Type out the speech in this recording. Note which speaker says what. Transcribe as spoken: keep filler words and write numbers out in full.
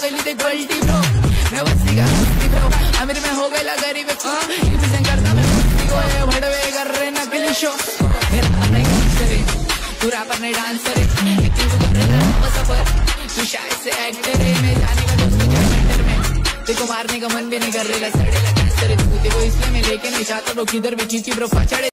Speaker 1: गई देख पलटी ब्रो, मैं बस्ती का बस्ती ब्रो, अमीर में हो गई गरीब रिप्रेजेंट करता मैं बस्ती को, ये भड़वे कर रहे नकली शो, मेरा नहीं डांस करे तू रैपर नहीं डांस करे, एक्टिंग कर रहे ना सफर तू शायद से एक्टर है, मैं जाने का दोस्त मेंटर में देखो मारने का मन भी नहीं कर रहा, सड़ेगा कैंसर तू देखो, इसलिए मैं लेके नहीं चाहता तो किधर भी चीज़ की ब्रो चढ़े।